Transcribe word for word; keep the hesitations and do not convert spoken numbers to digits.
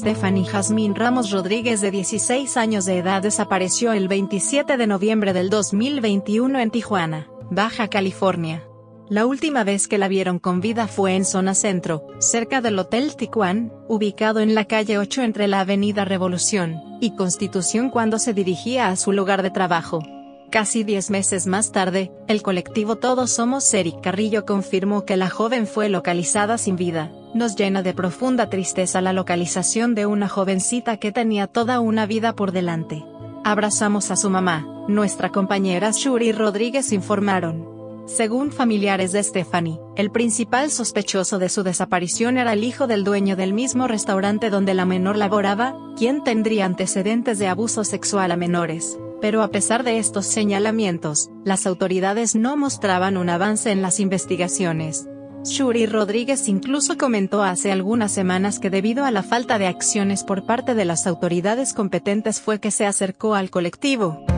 Stephanie Jazmín Ramos Rodríguez, de dieciséis años de edad, desapareció el veintisiete de noviembre del dos mil veintiuno en Tijuana, Baja California. La última vez que la vieron con vida fue en zona centro, cerca del Hotel Tijuana, ubicado en la calle ocho entre la avenida Revolución y Constitución, cuando se dirigía a su lugar de trabajo. Casi diez meses más tarde, el colectivo Todos Somos Eric Carrillo confirmó que la joven fue localizada sin vida. Nos llena de profunda tristeza la localización de una jovencita que tenía toda una vida por delante. Abrazamos a su mamá, nuestra compañera Shuri Rodríguez, informaron. Según familiares de Stephanie, el principal sospechoso de su desaparición era el hijo del dueño del mismo restaurante donde la menor laboraba, quien tendría antecedentes de abuso sexual a menores. Pero a pesar de estos señalamientos, las autoridades no mostraban un avance en las investigaciones. Shuri Rodríguez incluso comentó hace algunas semanas que debido a la falta de acciones por parte de las autoridades competentes fue que se acercó al colectivo.